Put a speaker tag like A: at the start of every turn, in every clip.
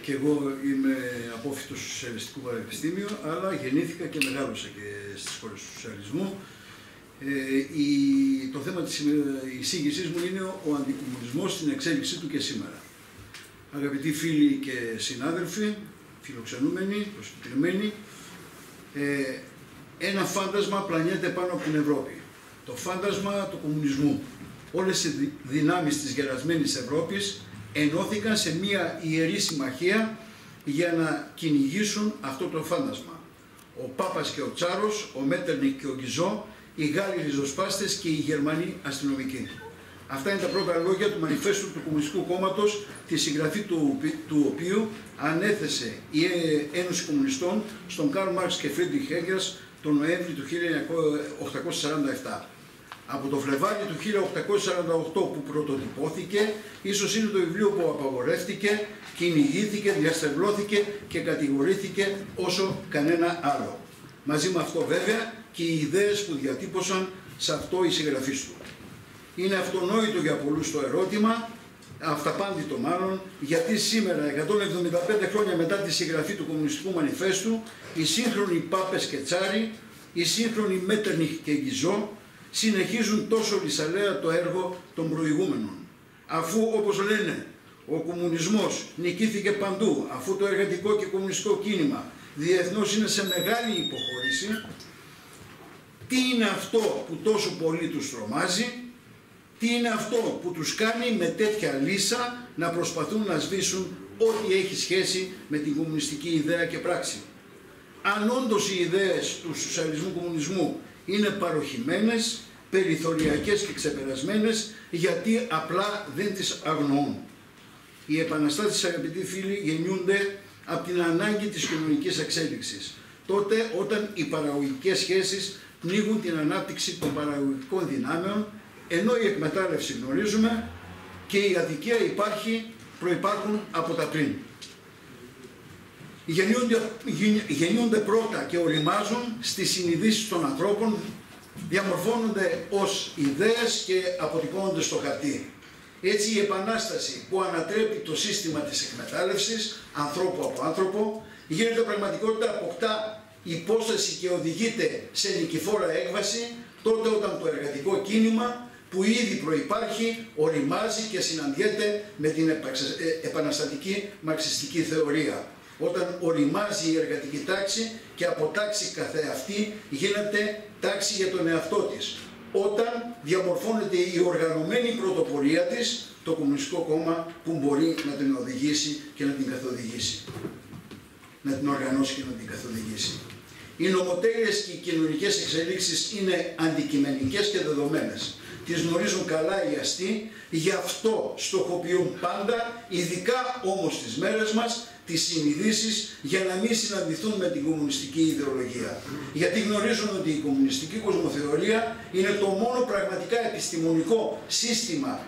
A: Και εγώ είμαι απόφοιτος του Σοσιαλιστικού Πανεπιστήμιου, αλλά γεννήθηκα και μεγάλωσα και στις χώρες του σοσιαλισμού. Το θέμα της εισήγησής μου είναι ο αντικομμουνισμός στην εξέλιξή του και σήμερα. Αγαπητοί φίλοι και συνάδελφοι, φιλοξενούμενοι, προσκεκλημένοι, ένα φάντασμα πλανιέται πάνω από την Ευρώπη. Το φάντασμα του κομμουνισμού. Όλες οι δυνάμεις της γερασμένης Ευρώπης ενώθηκαν σε μία ιερή συμμαχία για να κυνηγήσουν αυτό το φάντασμα. Ο Πάπας και ο Τσάρος, ο Μέττερνιχ και ο Γκιζό, οι Γάλλοι ριζοσπάστες και οι Γερμανοί αστυνομικοί. Αυτά είναι τα πρώτα λόγια του Μανιφέστου του Κομμουνιστικού Κόμματος, τη συγγραφή του οποίου ανέθεσε η Ένωση Κομμουνιστών στον Καρλ Μάρξ και Φρίντριχ Έγκελς τον Νοέμβρη του 1847. Από το Φλεβάρι του 1848 που πρωτοτυπώθηκε, ίσως είναι το βιβλίο που απαγορεύτηκε, κυνηγήθηκε, διαστρεβλώθηκε και κατηγορήθηκε όσο κανένα άλλο. Μαζί με αυτό βέβαια και οι ιδέες που διατύπωσαν σε αυτό οι συγγραφείς του. Είναι αυτονόητο για πολλούς το ερώτημα, αυταπάντητο μάλλον, γιατί σήμερα, 175 χρόνια μετά τη συγγραφή του Κομμουνιστικού Μανιφέστου, οι σύγχρονοι Πάπες και Τσάροι, οι σύγχρονοι Μέττερνιχ και Γκιζό, συνεχίζουν τόσο λυσαλέα το έργο των προηγούμενων. Αφού, όπως λένε, ο κομμουνισμός νικήθηκε παντού, αφού το εργατικό και κομμουνιστικό κίνημα διεθνώς είναι σε μεγάλη υποχώρηση, τι είναι αυτό που τόσο πολύ τους τρομάζει, τι είναι αυτό που τους κάνει με τέτοια λύσα να προσπαθούν να σβήσουν ό,τι έχει σχέση με την κομμουνιστική ιδέα και πράξη. Αν όντως οι ιδέες του σοσιαλισμού κομμουνισμού είναι παροχημένες, περιθωριακές και ξεπερασμένες, γιατί απλά δεν τις αγνοούν. Οι επαναστάσεις, αγαπητοί φίλοι, γεννιούνται από την ανάγκη της κοινωνικής εξέλιξης. Τότε όταν οι παραγωγικές σχέσεις πνίγουν την ανάπτυξη των παραγωγικών δυνάμεων, ενώ η εκμετάλλευση γνωρίζουμε και η αδικία προϋπάρχουν από τα πριν. Γεννιούνται πρώτα και οριμάζουν στις συνειδήσεις των ανθρώπων, διαμορφώνονται ως ιδέες και αποτυπώνονται στο χαρτί. Έτσι η επανάσταση που ανατρέπει το σύστημα της εκμετάλλευσης, ανθρώπου από άνθρωπο, γίνεται πραγματικότητα, αποκτά υπόσταση και οδηγείται σε νικηφόρα έκβαση, τότε όταν το εργατικό κίνημα που ήδη προϋπάρχει, οριμάζει και συναντιέται με την επαναστατική μαρξιστική θεωρία. Όταν οριμάζει η εργατική τάξη και από τάξη καθεαυτή γίνεται τάξη για τον εαυτό της. Όταν διαμορφώνεται η οργανωμένη πρωτοπορία της, το Κομμουνιστικό Κόμμα που μπορεί να την οδηγήσει και να την καθοδηγήσει. Να την οργανώσει και να την καθοδηγήσει. Οι νομοτέλειες και οι κοινωνικές εξελίξεις είναι αντικειμενικές και δεδομένες. Τις γνωρίζουν καλά οι αστεί, γι' αυτό στοχοποιούν πάντα, ειδικά όμως τις μέρες μας, τις συνειδήσεις για να μην συναντηθούν με την κομμουνιστική ιδεολογία. Γιατί γνωρίζουν ότι η κομμουνιστική κοσμοθεωρία είναι το μόνο πραγματικά επιστημονικό σύστημα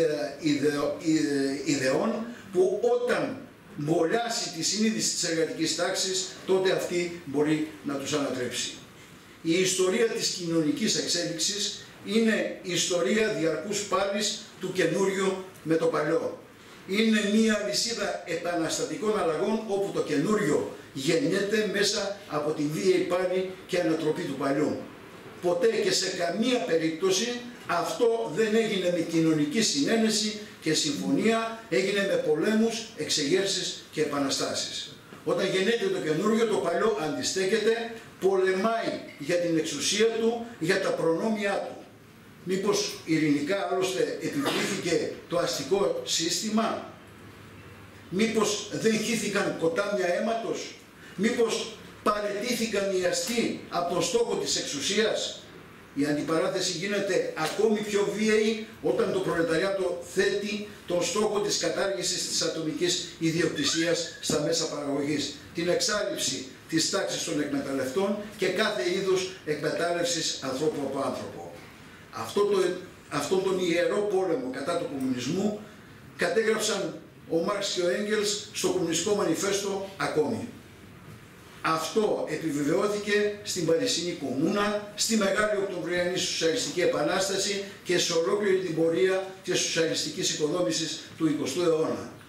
A: ιδεών που όταν μπολιάσει τη συνείδηση της εργατικής τάξης, τότε αυτή μπορεί να τους ανατρέψει. Η ιστορία της κοινωνικής εξέλιξης είναι η ιστορία διαρκούς πάλης του καινούριου με το παλιό. Είναι μία αλυσίδα επαναστατικών αλλαγών όπου το καινούριο γεννιέται μέσα από τη βίαιη πάλη και ανατροπή του παλιού. Ποτέ και σε καμία περίπτωση αυτό δεν έγινε με κοινωνική συνένεση και συμφωνία, έγινε με πολέμους, εξεγέρσεις και επαναστάσεις. Όταν γεννιέται το καινούριο, το παλιό αντιστέκεται, πολεμάει για την εξουσία του, για τα προνόμια του. Μήπως ειρηνικά άλλωστε επιβλήθηκε το αστικό σύστημα, μήπως δεν χύθηκαν ποτάμια αίματος, μήπως παραιτήθηκαν οι αστεί από τον στόχο της εξουσίας. Η αντιπαράθεση γίνεται ακόμη πιο βίαιη όταν το προλεταριάτο θέτει τον στόχο της κατάργησης της ατομικής ιδιοκτησίας στα μέσα παραγωγής, την εξάλληψη της τάξης των εκμεταλλευτών και κάθε είδους εκμετάλλευσης ανθρώπου από άνθρωπο. Αυτόν τον ιερό πόλεμο κατά του κομμουνισμού κατέγραψαν ο Μάρξ και ο Έγκελς στο Κομμουνιστικό Μανιφέστο ακόμη. Αυτό επιβεβαιώθηκε στην Παρισινή Κομμούνα, στη Μεγάλη Οκτωβριανή Σοσιαλιστική Επανάσταση και σε ολόκληρη την πορεία της σοσιαλιστικής οικοδόμησης του 20ου αιώνα.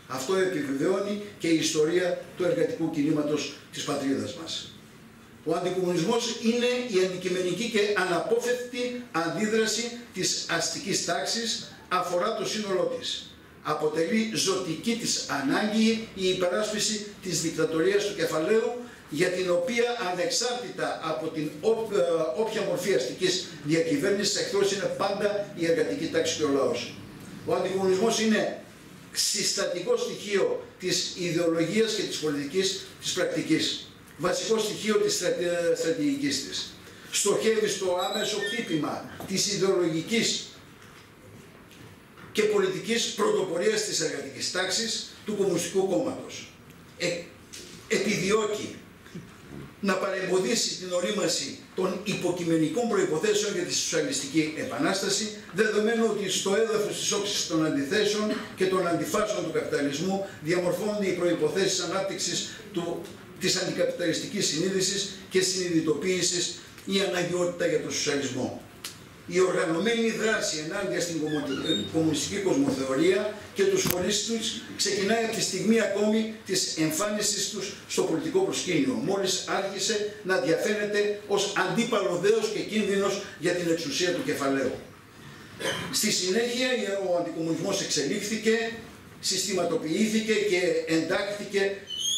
A: Αυτό επιβεβαιώνει και η ιστορία του εργατικού κινήματος της πατρίδας μας. Ο αντικομμουνισμός είναι η αντικειμενική και αναπόφευκτη αντίδραση της αστικής τάξης, αφορά το σύνολό της. Αποτελεί ζωτική της ανάγκη η υπεράσπιση της δικτατορίας του κεφαλαίου, για την οποία ανεξάρτητα από την όποια μορφή αστικής διακυβέρνησης εχθρός είναι πάντα η εργατική τάξη και ο λαός. Ο αντικομμουνισμός είναι συστατικό στοιχείο της ιδεολογίας και της πολιτικής της πρακτικής. Βασικό στοιχείο της στρατηγικής της. Στοχεύει στο άμεσο χτύπημα της ιδεολογικής και πολιτικής πρωτοπορίας της εργατικής τάξης του Κομμουνιστικού Κόμματος. Επιδιώκει να παρεμποδίσει την ορίμαση των υποκειμενικών προϋποθέσεων για τη σοσιαλιστική επανάσταση, δεδομένου ότι στο έδαφος της όξης των αντιθέσεων και των αντιφάσεων του καπιταλισμού διαμορφώνονται οι προϋποθέσεις ανάπτυξης της αντικαπιταλιστικής συνείδησης και συνειδητοποίησης η αναγκαιότητα για τον σοσιαλισμό. Η οργανωμένη δράση ενάντια στην κομμουνιστική κοσμοθεωρία και τους φορείς τους ξεκινάει από τη στιγμή ακόμη της εμφάνισης τους στο πολιτικό προσκήνιο, μόλις άρχισε να διαφαίνεται ως αντίπαλο δέος και κίνδυνος για την εξουσία του κεφαλαίου. Στη συνέχεια ο αντικομμουνισμός εξελίχθηκε, συστηματοποιήθηκε και εντάχθηκε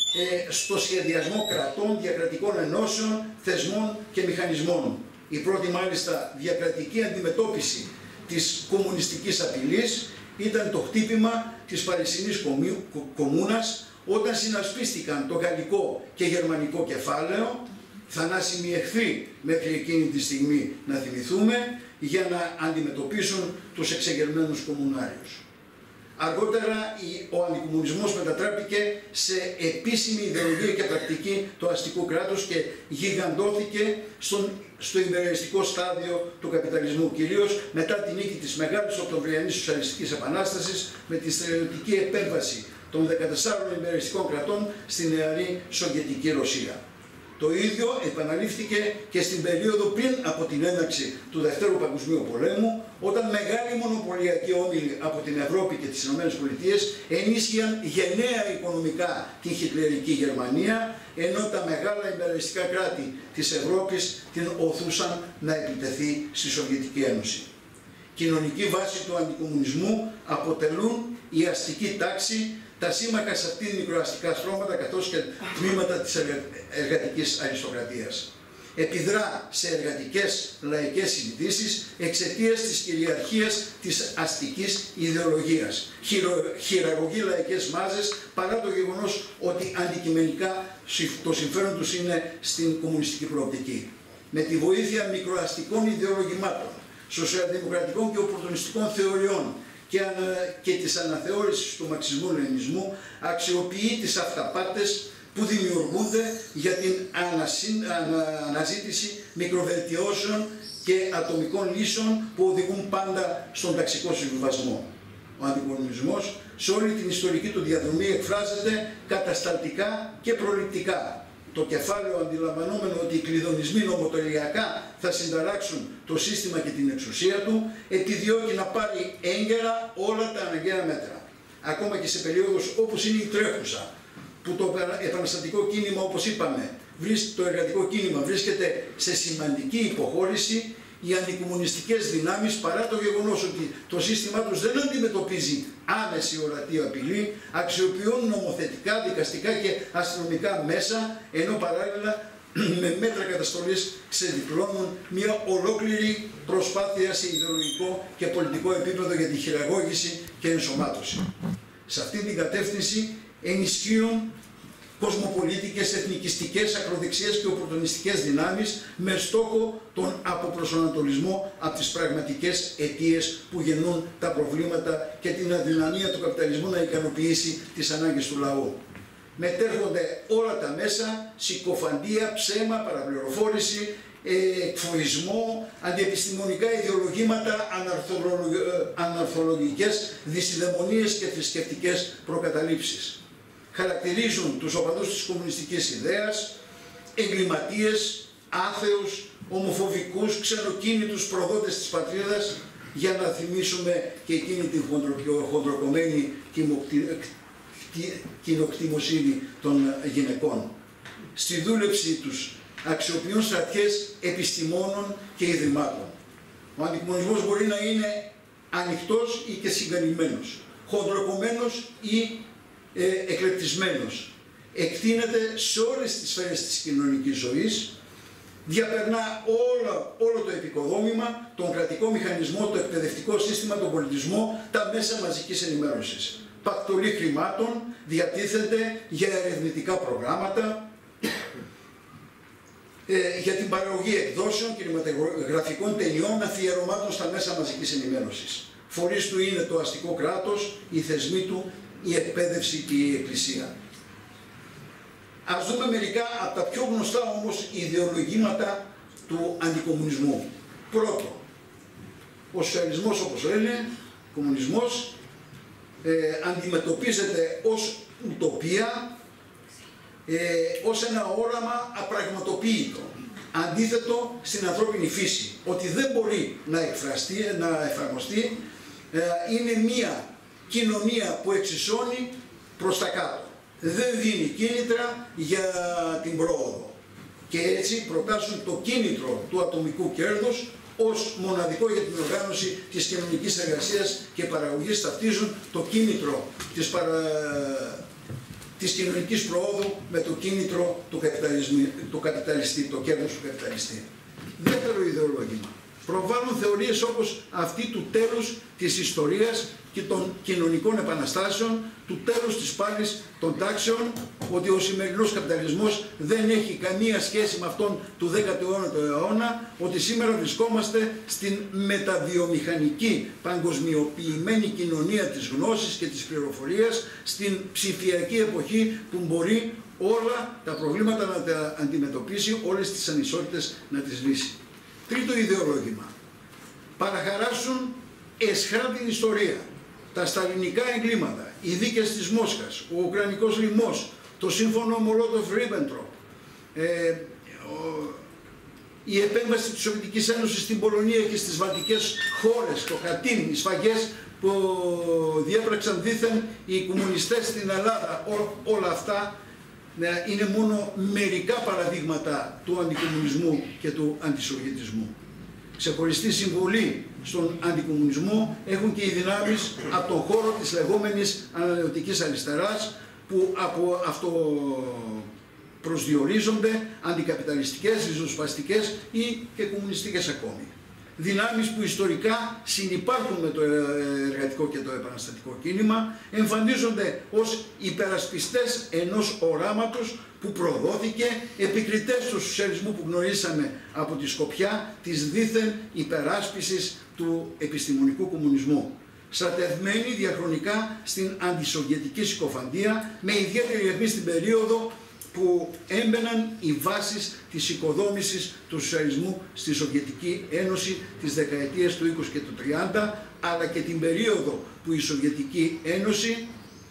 A: στο σχεδιασμό κρατών, διακρατικών ενώσεων, θεσμών και μηχανισμών. Η πρώτη μάλιστα διακρατική αντιμετώπιση της κομμουνιστικής απειλής ήταν το χτύπημα της Παρισινής Κομμούνας, όταν συνασπίστηκαν το γαλλικό και γερμανικό κεφάλαιο, θανάσιμοι εχθροί μέχρι εκείνη τη στιγμή να θυμηθούμε, για να αντιμετωπίσουν τους εξεγερμένους κομμουνάριους. Αργότερα ο αντικομμουνισμός μετατράπηκε σε επίσημη ιδεολογία και πρακτική του αστικού κράτους και γιγαντώθηκε στο υπερελιστικό στάδιο του καπιταλισμού, κυρίως μετά την νίκη της Μεγάλης Οκτωβριανής Σοσιαλιστικής Επανάστασης με τη στρατιωτική επέμβαση των 14 υπερελιστικών κρατών στη νεαρή Σοβιετική Ρωσία. Το ίδιο επαναλήφθηκε και στην περίοδο πριν από την έναρξη του Δευτέρου Παγκοσμίου Πολέμου, όταν μεγάλοι μονοπωλιακοί όμιλοι από την Ευρώπη και τις ΗΠΑ ενίσχυαν γενναία οικονομικά την χιτλερική Γερμανία, ενώ τα μεγάλα ιμπεριστικά κράτη της Ευρώπης την οθούσαν να επιτεθεί στη Σοβιετική Ένωση. Κοινωνική βάση του αντικομμουνισμού αποτελούν η αστική τάξη, τα σύμμαχα σε αυτήν μικροαστικά στρώματα καθώς και τμήματα της εργατικής αριστοκρατίας. Επιδρά σε εργατικές λαϊκές συνειδήσεις εξαιτίας της κυριαρχίας της αστικής ιδεολογίας. Χειραγωγεί λαϊκές μάζες παρά το γεγονός ότι αντικειμενικά το συμφέρον τους είναι στην κομμουνιστική προοπτική. Με τη βοήθεια μικροαστικών ιδεολογημάτων, σοσιαλδημοκρατικών και οπορτουνιστικών θεωριών και της αναθεώρησης του μαρξισμού-λενινισμού, αξιοποιεί τις αυταπάτες που δημιουργούνται για την αναζήτηση μικροβελτιώσεων και ατομικών λύσεων που οδηγούν πάντα στον ταξικό συμβιβασμό. Ο αντικομμουνισμός σε όλη την ιστορική του διαδρομή εκφράζεται κατασταλτικά και προληπτικά. Το κεφάλαιο, αντιλαμβανόμενο ότι οι κλειδονισμοί νομοτελειακά θα συνταράξουν το σύστημα και την εξουσία του, επιδιώκει να πάρει έγκαιρα όλα τα αναγκαία μέτρα. Ακόμα και σε περίοδους όπως είναι η τρέχουσα, που το επαναστατικό κίνημα, όπως είπαμε, το εργατικό κίνημα βρίσκεται σε σημαντική υποχώρηση, οι αντικομμουνιστικές δυνάμεις, παρά το γεγονός ότι το σύστημά τους δεν αντιμετωπίζει άμεση ορατή απειλή, αξιοποιούν νομοθετικά, δικαστικά και αστυνομικά μέσα, ενώ παράλληλα με μέτρα καταστολής ξεδιπλώνουν μια ολόκληρη προσπάθεια σε ιδεολογικό και πολιτικό επίπεδο για τη χειραγώγηση και ενσωμάτωση. Σε αυτή την κατεύθυνση ενισχύουν κοσμοπολίτικες, εθνικιστικές, ακροδεξιές και οπορτουνιστικές δυνάμεις με στόχο τον αποπροσανατολισμό από τις πραγματικές αιτίες που γεννούν τα προβλήματα και την αδυναμία του καπιταλισμού να ικανοποιήσει τις ανάγκες του λαού. Μετέρχονται όλα τα μέσα, συκοφαντία, ψέμα, παραπληροφόρηση, εκφοβισμό, αντιεπιστημονικά ιδεολογήματα, αναρθολογικές δυσιδαιμονίες και θρησκευτικές προκαταλήψεις. Χαρακτηρίζουν τους οπαδούς της κομμουνιστικής ιδέας, εγκληματίες, άθεους, ομοφοβικούς, ξενοκίνητους προδότες της πατρίδας, για να θυμίσουμε και εκείνη την χοντροκομμένη κοινοκτημοσύνη των γυναικών. Στη δούλεψή τους αξιοποιούν στρατιές επιστημόνων και ιδρυμάτων. Ο αντικομουνισμός μπορεί να είναι ανοιχτός ή και συγκαλυμμένος, χοντροκομμένος ή εκλεπτισμένος. Εκτείνεται σε όλες τις σφαίρες της κοινωνικής ζωής, διαπερνά όλο το επικοδόμημα, τον κρατικό μηχανισμό, το εκπαιδευτικό σύστημα, τον πολιτισμό, τα μέσα μαζικής ενημέρωσης. Πακτολή χρημάτων διατίθεται για ερευνητικά προγράμματα, για την παραγωγή εκδόσεων κινηματογραφικών ταινιών, αφιερωμάτων στα μέσα μαζικής ενημέρωσης. Φορείς του είναι το αστικό κράτος, οι θεσμοί του, η εκπαίδευση και η εκκλησία. Ας δούμε μερικά από τα πιο γνωστά όμως ιδεολογήματα του αντικομουνισμού. Πρώτο, ο σοσιαλισμός, όπως λένε, ο κομμουνισμός, αντιμετωπίζεται ως ουτοπία, ως ένα όραμα απραγματοποιητό, αντίθετο στην ανθρώπινη φύση, ότι δεν μπορεί να εφαρμοστεί, είναι μία κοινωνία που εξισώνει προς τα κάτω. Δεν δίνει κίνητρα για την πρόοδο. Και έτσι προτάσουν το κίνητρο του ατομικού κέρδους ως μοναδικό για την οργάνωση της κοινωνικής εργασίας και παραγωγής. Ταυτίζουν το κίνητρο της κοινωνικής προόδου με το κίνητρο του καπιταλιστή, το κέρδος του καπιταλιστή. Δεύτερο ιδεολόγημα. Προβάλλουν θεωρίες όπως αυτή του τέλους της ιστορίας και των κοινωνικών επαναστάσεων, του τέλους της πάλης των τάξεων, ότι ο σημερινός καπιταλισμός δεν έχει καμία σχέση με αυτόν του 19ου αιώνα, ότι σήμερα βρισκόμαστε στην μεταβιομηχανική παγκοσμιοποιημένη κοινωνία της γνώσης και της πληροφορίας, στην ψηφιακή εποχή που μπορεί όλα τα προβλήματα να τα αντιμετωπίσει, όλες τις ανισότητες να τις λύσει. Τρίτο ιδεολόγημα. Παραχαράσουν εσχρά την ιστορία, τα σταλινικά εγκλήματα, οι δίκες της Μόσχας, ο Ουκρανικός λοιμός, το σύμφωνο Μολότοφ-Ρίμπεντροπ, η επέμβαση της Σοβιετικής Ένωσης στην Πολωνία και στις βαλτικές χώρες, το Χατίν, οι σφαγές που διέπραξαν δήθεν οι κομμουνιστές στην Ελλάδα, όλα αυτά είναι μόνο μερικά παραδείγματα του αντικομμουνισμού και του αντισοβιετισμού. Ξεχωριστή συμβολή στον αντικομμουνισμό έχουν και οι δυνάμεις από τον χώρο της λεγόμενης ανανεωτικής αριστεράς, που από αυτό προσδιορίζονται αντικαπιταλιστικές, ριζοσπαστικές ή και κομμουνιστικές ακόμη. Δυνάμεις που ιστορικά συνυπάρχουν με το εργατικό και το επαναστατικό κίνημα, εμφανίζονται ως υπερασπιστές ενός οράματος που προδόθηκε, επικριτές του σοσιαλισμού που γνωρίσαμε από τη σκοπιά της δήθεν υπεράσπισης του επιστημονικού κομμουνισμού. Στρατευμένοι διαχρονικά στην αντισοβιετική συκοφαντία, με ιδιαίτερη αιχμή στην περίοδο που έμπαιναν οι βάσεις της οικοδόμησης του σοσιαλισμού στη Σοβιετική Ένωση τις δεκαετίες του 20 και του 30, αλλά και την περίοδο που η Σοβιετική Ένωση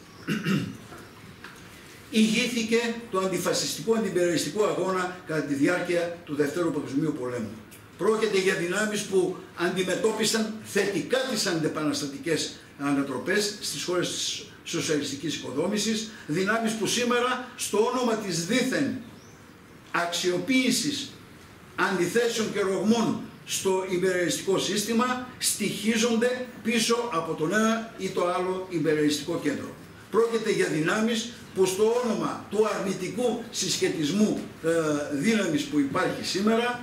A: ηγήθηκε του αντιφασιστικού αντιπεριαλιστικού αγώνα κατά τη διάρκεια του Δευτέρου Παγκοσμίου Πολέμου. Πρόκειται για δυνάμεις που αντιμετώπισαν θετικά τις αντεπαναστατικές ανατροπές στις χώρες της σοσιαλιστικής οικοδόμησης, δυνάμεις που σήμερα στο όνομα της δήθεν αξιοποίησης αντιθέσεων και ρογμών στο ιμπεριαλιστικό σύστημα στοιχίζονται πίσω από τον ένα ή το άλλο ιμπεριαλιστικό κέντρο. Πρόκειται για δυνάμεις που στο όνομα του αρνητικού συσχετισμού δύναμης που υπάρχει σήμερα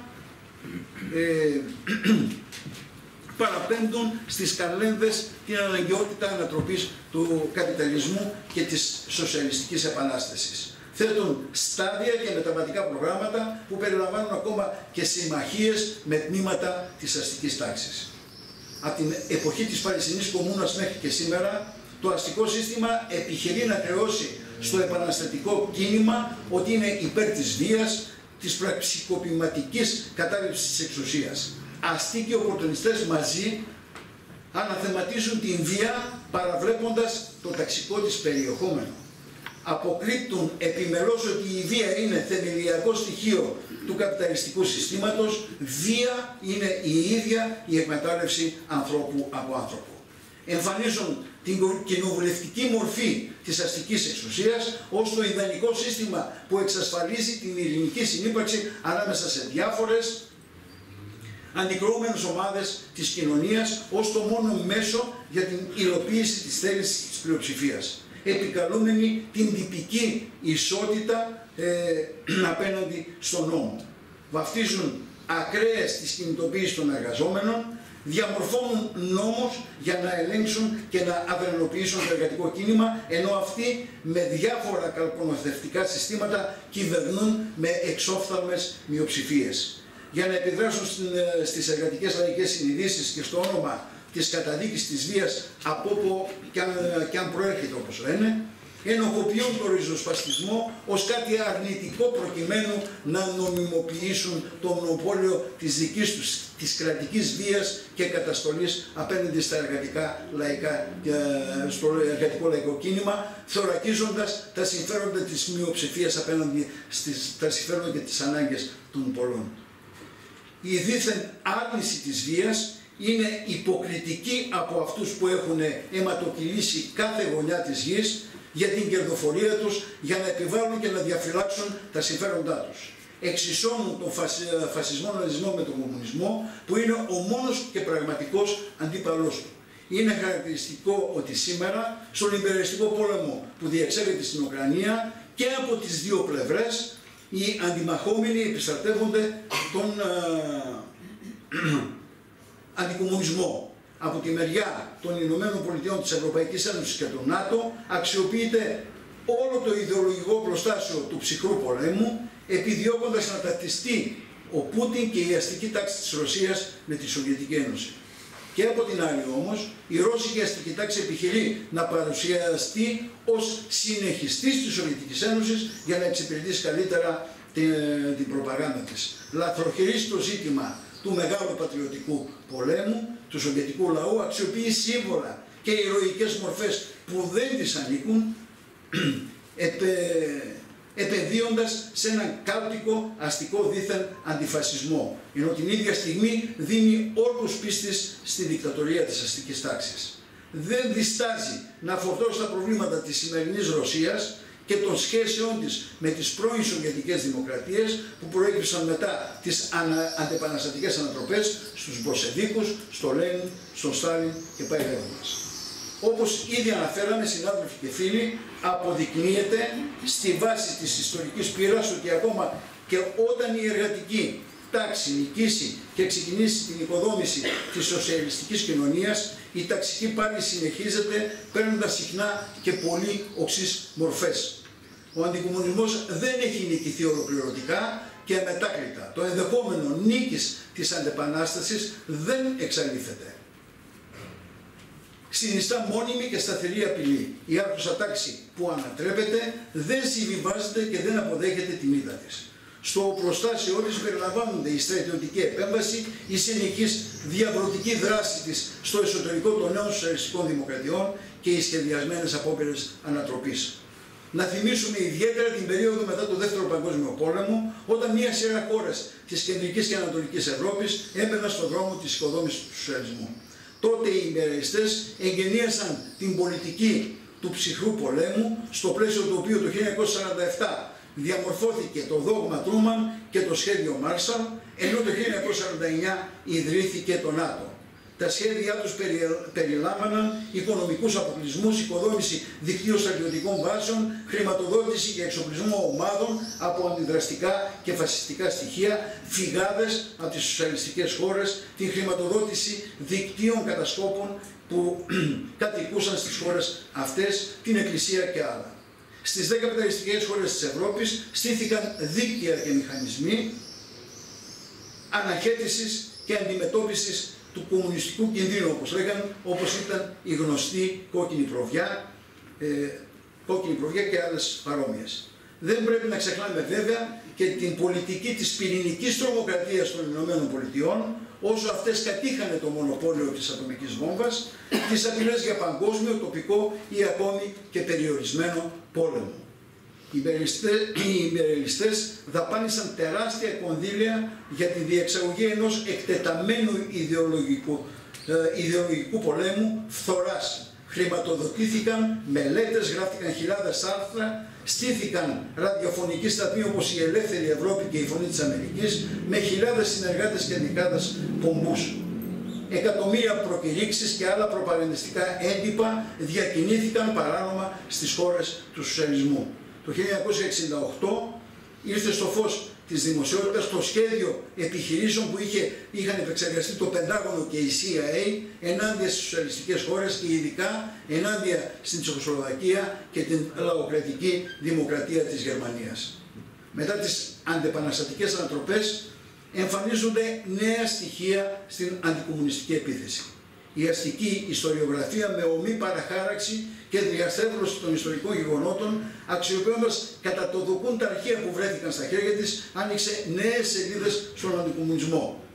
A: παραπέμπτουν στις καλένδες την αναγκαιότητα ανατροπής του καπιταλισμού και της σοσιαλιστικής επανάστασης. Θέτουν στάδια και μεταβατικά προγράμματα που περιλαμβάνουν ακόμα και συμμαχίες με τμήματα της αστικής τάξης. Από την εποχή της Παλαιστινής Κομμούνας μέχρι και σήμερα, το αστικό σύστημα επιχειρεί να κρεώσει στο επαναστατικό κίνημα ότι είναι υπέρ της βίας, της πραξικοπηματικής κατάληψης της εξουσίας. Αστεί και οπορτουνιστές μαζί αναθεματίζουν την βία παραβλέποντας το ταξικό της περιεχόμενο. Αποκρύπτουν επιμελώς ότι η βία είναι θεμελιακό στοιχείο του καπιταλιστικού συστήματος, βία είναι η ίδια η εκμετάλλευση ανθρώπου από άνθρωπο. εμφανίζουν την κοινοβουλευτική μορφή της αστικής εξουσίας ως το ιδανικό σύστημα που εξασφαλίζει την ειρηνική συνύπαρξη ανάμεσα σε διάφορες αντικρουόμενες ομάδες της κοινωνίας ως το μόνο μέσο για την υλοποίηση της θέλησης της πλειοψηφίας, επικαλούμενη την τυπική ισότητα απέναντι στον νόμο. Βαφτίζουν ακραίες τις κινητοποίησεις των εργαζόμενων, διαμορφώνουν νόμους για να ελέγξουν και να αδρανοποιήσουν το εργατικό κίνημα, ενώ αυτοί με διάφορα καλπονοθευτικά συστήματα κυβερνούν με εξόφθαλμες μειοψηφίες. Για να επιδράσουν στις εργατικές λαϊκές συνειδήσεις και στο όνομα της καταδίκης της βίας από όπου και αν προέρχεται, όπως λένε, ενοχοποιούν τον ριζοσπαστισμό ως κάτι αρνητικό προκειμένου να νομιμοποιήσουν το μονοπόλιο της δικής τους της κρατικής βίας και καταστολής απέναντι στα στο εργατικό λαϊκό κίνημα, θωρακίζοντας τα συμφέροντα της μειοψηφίας απέναντι στα συμφέροντα και τις ανάγκες των πολλών. Η δίθεν άρνηση της βίας είναι υποκριτική από αυτούς που έχουν αιματοκυλήσει κάθε γωνιά της γης για την κερδοφορία τους, για να επιβάλλουν και να διαφυλάξουν τα συμφέροντά τους. Εξισώνουν τον φασισμό-ναζισμό με τον κομμουνισμό, που είναι ο μόνος και πραγματικός αντίπαλός του. Είναι χαρακτηριστικό ότι σήμερα, στον ιμπεριαλιστικό πόλεμο που διεξάγεται στην Ουκρανία και από τις δύο πλευρές, οι αντιμαχόμενοι επιστρατεύονται τον αντικομμουνισμό. Από τη μεριά των Ηνωμένων Πολιτειών της Ευρωπαϊκής Ένωσης και του ΝΑΤΟ αξιοποιείται όλο το ιδεολογικό προστάσιο του ψυχρού πολέμου, επιδιώκοντας να ταυτιστεί ο Πούτιν και η αστική τάξη της Ρωσίας με τη Σοβιετική Ένωση. Και από την άλλη όμως, η ρώσικη αστική τάξη επιχειρεί να παρουσιαστεί ως συνεχιστής της Σοβιετικής Ένωσης για να εξυπηρετήσει καλύτερα την προπαγάνδα της. Λαθροχειρίζει το ζήτημα του μεγάλου πατριωτικού πολέμου, του σοβιετικού λαού, αξιοποιεί σύμβολα και ηρωικές μορφές που δεν της ανήκουν, επενδύοντας σε έναν κάλπικο αστικό δίθεν αντιφασισμό, ενώ την ίδια στιγμή δίνει όρκους πίστης στη δικτατορία της αστικής τάξης. Δεν διστάζει να φορτώσει τα προβλήματα της σημερινής Ρωσίας και των σχέσεων της με τις πρώην Σοβιετικές δημοκρατίες που προέκυψαν μετά τις αντεπαναστατικές ανατροπές στους Μπολσεβίκους, στο Λένιν, στον Στάλιν και πάει λέγοντας. Όπως ήδη αναφέραμε, συνάδελφοι και φίλοι, αποδεικνύεται στη βάση της ιστορικής πείρας ότι ακόμα και όταν η εργατική τάξη νικήσει και ξεκινήσει την οικοδόμηση της σοσιαλιστικής κοινωνίας, η ταξική πάλι συνεχίζεται, παίρνοντας συχνά και πολύ οξύς μορφές. Ο αντικομμουνισμός δεν έχει νικηθεί ολοκληρωτικά και αμετάκλητα. Το ενδεχόμενο νίκης της αντεπανάστασης δεν εξαλείφεται. Συνιστά μόνιμη και σταθερή απειλή. Η άρχουσα τάξη που ανατρέπεται δεν συμβιβάζεται και δεν αποδέχεται την ήττα της. Στο προστάσιο της περιλαμβάνονται η στρατιωτική επέμβαση, η συνεχής διαβρωτική δράση της στο εσωτερικό των νέων σοσιαλιστικών δημοκρατιών και οι σχεδιασμένες απόπειρες ανατροπής. Να θυμίσουμε ιδιαίτερα την περίοδο μετά το Δεύτερο Παγκόσμιο Πόλεμο, όταν μια σειρά χώρες της Κεντρικής και Ανατολικής Ευρώπης έμπαιναν στον δρόμο της οικοδόμησης του σοσιαλισμού. Τότε οι ιμπεριαλιστές εγκαινίασαν την πολιτική του ψυχρού πολέμου, στο πλαίσιο του οποίου το 1947 διαμορφώθηκε το δόγμα Τρούμαν και το σχέδιο Μάρσαλ, ενώ το 1949 ιδρύθηκε το ΝΑΤΟ. Τα σχέδιά τους περιλάμβαναν οικονομικούς αποκλεισμούς, οικοδόμηση δικτύου στρατιωτικών βάσεων, χρηματοδότηση και εξοπλισμό ομάδων από αντιδραστικά και φασιστικά στοιχεία, φυγάδες από τις σοσιαλιστικές χώρες, την χρηματοδότηση δικτύων κατασκόπων που κατοικούσαν στις χώρες αυτές, την Εκκλησία και άλλα. Στις 10 καπιταλιστικές χώρες της Ευρώπης στήθηκαν δίκτυα και μηχανισμοί αναχέτησης και αντιμετώπισης του κομμουνιστικού κινδύνου, όπως ήταν η γνωστή κόκκινη προβιά και άλλες παρόμοιες. Δεν πρέπει να ξεχνάμε βέβαια και την πολιτική της πυρηνικής τρομοκρατίας των ΗΠΑ, όσο αυτές κατήχανε το μονοπόλιο της ατομικής βόμβας, τις απειλές για παγκόσμιο, τοπικό ή ακόμη και περιορισμένο πόλεμο. Οι ιμπεριαλιστές δαπάνησαν τεράστια κονδύλια για τη διεξαγωγή ενός εκτεταμένου ιδεολογικού ιδεολογικού πολέμου, φθοράς. Χρηματοδοτήθηκαν μελέτες, γράφτηκαν χιλιάδες άρθρα, στήθηκαν ραδιοφωνικοί σταθμοί όπως η Ελεύθερη Ευρώπη και η Φωνή της Αμερικής, με χιλιάδες συνεργάτες και δεκάδες πομπούς. Εκατομμύρια προκηρύξεις και άλλα προπαγανδιστικά έντυπα διακινήθηκαν παράνομα στις χώρες του σοσιαλισμού. Το 1968 ήρθε στο φως της δημοσιότητας το σχέδιο επιχειρήσεων που είχαν επεξεργαστεί το Πεντάγωνο και η CIA ενάντια στις σοσιαλιστικές χώρες και ειδικά ενάντια στην Τσεχοσλοβακία και την λαοκρατική δημοκρατία της Γερμανίας. Μετά τις αντεπαναστατικές ανατροπές εμφανίζονται νέα στοιχεία στην αντικομμουνιστική επίθεση. Η αστική ιστοριογραφία με ομή παραχάραξη και διαστρέβλωση των ιστορικών γεγονότων, αξιοποιώντας κατά το δοκούν τα αρχεία που βρέθηκαν στα χέρια της, άνοιξε νέες σελίδες στον αντικομμουνισμό.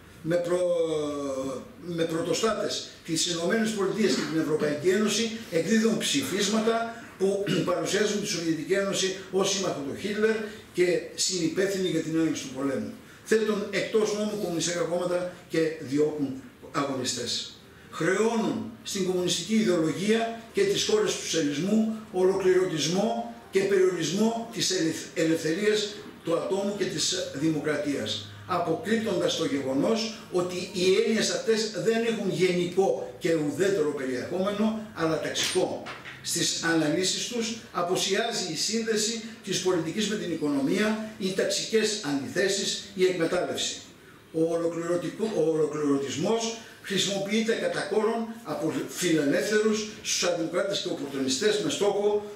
A: Με πρωτοστάτες τις Ηνωμένες Πολιτείες και την Ευρωπαϊκή Ένωση εκδίδουν ψηφίσματα που παρουσιάζουν τη Σοβιετική Ένωση ως σύμμαχο του Χίτλερ και συνυπεύθυνοι για την έναρξη του πολέμου. Θέτουν εκτός νόμου κομμουνιστικά κόμματα και διώκουν αγωνιστές. Χρεώνουν στην κομμουνιστική ιδεολογία και τις χώρες του σοσιαλισμού ολοκληρωτισμό και περιορισμό της ελευθερίας του ατόμου και της δημοκρατίας, αποκρύπτοντας το γεγονός ότι οι έννοιες αυτές δεν έχουν γενικό και ουδέτερο περιεχόμενο, αλλά ταξικό. Στις αναλύσεις τους αποσιάζει η σύνδεση της πολιτικής με την οικονομία, οι ταξικές αντιθέσεις, η εκμετάλλευση. Ο ολοκληρωτισμός χρησιμοποιείται κατά κόρον από φιλελεύθερους, σοσιαλδημοκράτες και οπορτουνιστές με στόχο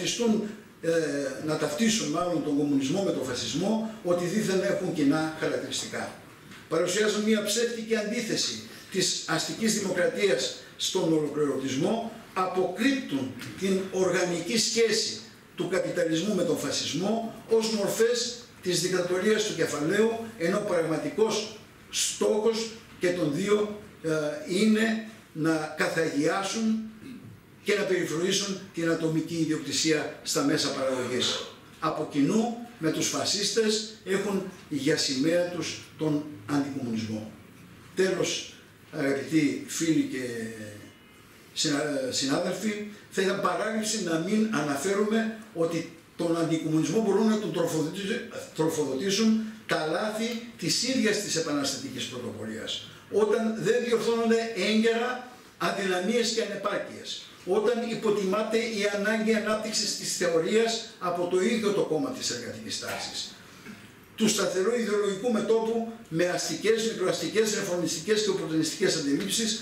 A: να ταυτίσουν μάλλον τον κομμουνισμό με τον φασισμό, ότι δήθεν έχουν κοινά χαρακτηριστικά. Παρουσιάζουν μια ψεύτικη αντίθεση της αστικής δημοκρατίας στον ολοκληρωτισμό, αποκρύπτουν την οργανική σχέση του καπιταλισμού με τον φασισμό ως μορφές της δικτατορίας του κεφαλαίου, ενώ πραγματικός στόχος και των δύο είναι να καθαγιάσουν και να περιφρονήσουν την ατομική ιδιοκτησία στα μέσα παραγωγής. Από κοινού με τους φασίστες έχουν για σημαία τους τον αντικομμουνισμό. Τέλος, αγαπητοί φίλοι και συνάδελφοι, θα ήταν παράληψη να μην αναφέρουμε ότι τον αντικομμουνισμό μπορούν να τον τροφοδοτήσουν τα λάθη της ίδιας της επαναστατικής πρωτοπορίας. Όταν δεν διορθώνονται έγκαιρα αδυναμίες και ανεπάρκειες. Όταν υποτιμάται η ανάγκη ανάπτυξης της θεωρίας από το ίδιο το κόμμα της εργατικής τάξης. Του σταθερού ιδεολογικού μετώπου με αστικές, μικροαστικές, ρεφορμιστικές και οπορτουνιστικές αντιλήψεις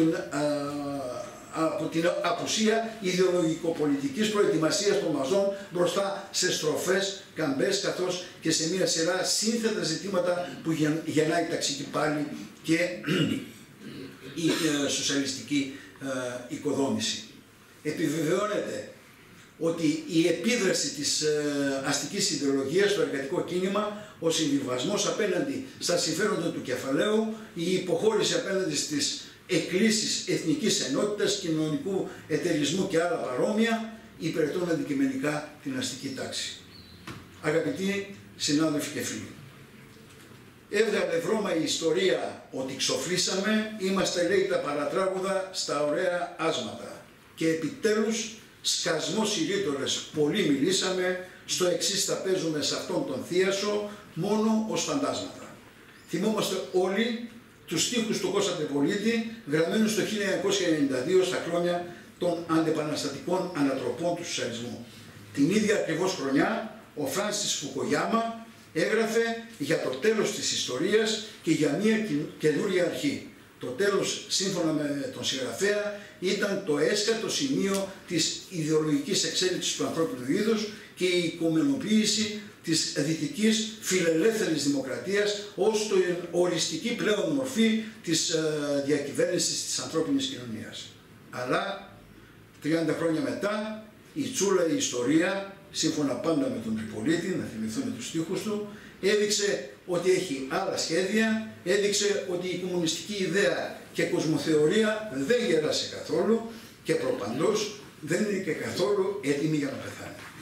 A: από την απουσία ιδεολογικοπολιτικής προετοιμασίας των μαζών μπροστά σε στροφές, καμπές, καθώς και σε μια σειρά σύνθετα ζητήματα που γεννάει η ταξική πάλη και η σοσιαλιστική οικοδόμηση. Επιβεβαιώνεται ότι η επίδραση της αστικής ιδεολογίας στο εργατικό κίνημα, ο συμβιβασμός απέναντι στα συμφέροντα του κεφαλαίου, η υποχώρηση απέναντι στις εκκλήσεις εθνικής ενότητας, κοινωνικού εταιρισμού και άλλα παρόμοια, υπηρετούν αντικειμενικά την αστική τάξη. Αγαπητοί συνάδελφοι και φίλοι, έβγαλε βρώμα η ιστορία ότι ξοφλήσαμε, είμαστε λέει τα παρατράγουδα στα ωραία άσματα και επιτέλους σκασμός οι ρήτορες, πολύ μιλήσαμε, στο εξής θα παίζουμε σε αυτόν τον θίασο μόνο ως φαντάσματα. Θυμόμαστε όλοι τους στίχους του Κώστα Τεπολίτη, γραμμένους το 1992 στα χρόνια των αντεπαναστατικών ανατροπών του σοσιαλισμού. Την ίδια ακριβώς χρονιά, ο Φράνσις Φουκογιάμα έγραφε για το τέλος της ιστορίας και για μια καινούρια αρχή. Το τέλος, σύμφωνα με τον συγγραφέα, ήταν το έσκατο σημείο της ιδεολογικής εξέλιξης του ανθρώπινου είδους και η οικουμενοποίηση της δυτικής φιλελεύθερης δημοκρατίας ως το οριστική πλέον μορφή της διακυβέρνησης της ανθρώπινης κοινωνίας. Αλλά 30 χρόνια μετά η τσούλα η ιστορία, σύμφωνα πάντα με τον Τριπολίτη, να θυμηθούμε τους στίχους του, έδειξε ότι έχει άλλα σχέδια, έδειξε ότι η κομμουνιστική ιδέα και κοσμοθεωρία δεν γέρασε καθόλου και προπαντός δεν είναι και καθόλου έτοιμη για να πεθάνει.